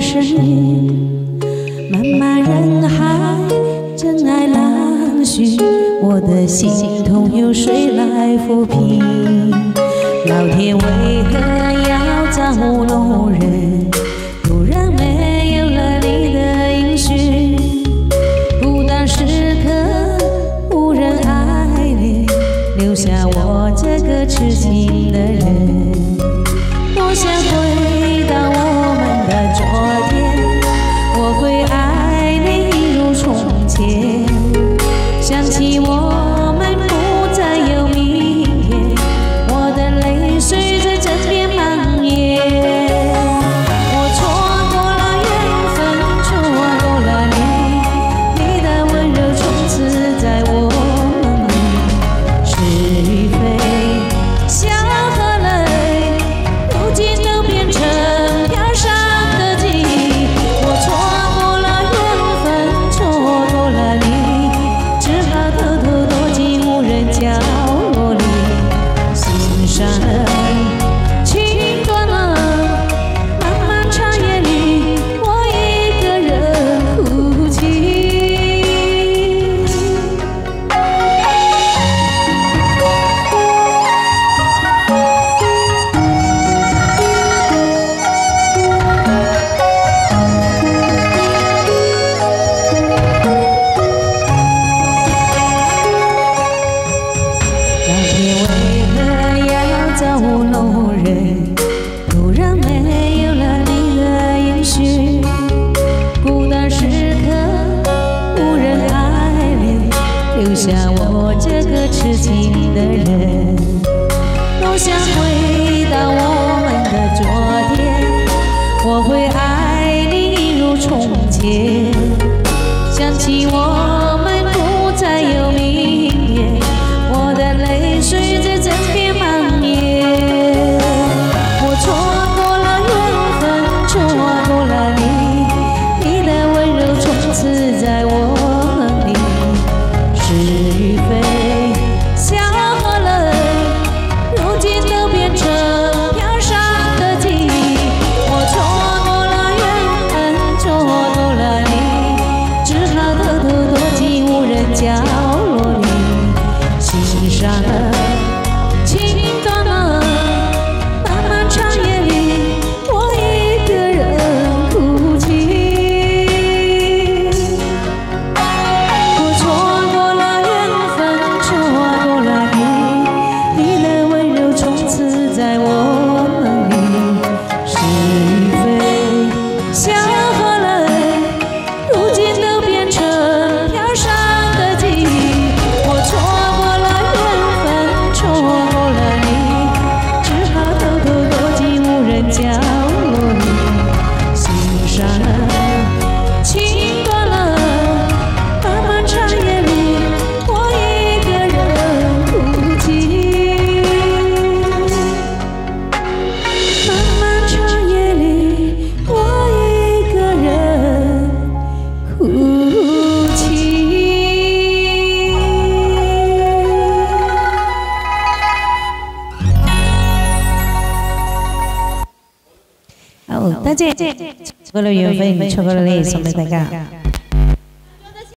声音，漫漫人海，真爱难寻，我的心痛由谁来抚平？老天为何要造弄人？突然没有了你的音讯，孤单时刻无人爱恋，留下我这个痴情的人。多想回到我们的昨天，我会爱你一如从前。想起我们不再有明天，我的泪水在枕边蔓延。我错过了缘分，错过了你，你的温柔从此在我梦里。是与非，笑和泪，如今都变成飘散的记忆。我错过了缘分，错过了你，只好偷偷躲进无人角落里。心伤了，情断了，漫漫长夜里，我一个人哭泣。老天为何要造弄人？突然没有了你的音讯，孤单时刻无人爱恋，留下我这个痴情的人。多想回到我们的昨天，我会爱你一如从前。想起我们不再有明天，我的泪水在枕边蔓延。我错过了缘分，错过了你，你的温柔从此在我梦里。是与非，笑和泪，如今都变成飘散的记忆。我错过了缘分，错过了你，只好偷偷躲进无人角落里。心伤了，情断了，漫漫长夜里，我一个人哭泣。我错过了缘分，错过了你，你的温柔从此在我梦里。是与非，笑和泪，如今都变成飘散的记忆。我错过了缘分，错过了你，只好偷偷躲进无人角落里。心伤了，情断了，漫漫长夜里，我一个人哭泣。漫漫长夜里，我一个人哭泣。好，多謝，錯過了緣分，錯過了你，送俾大家。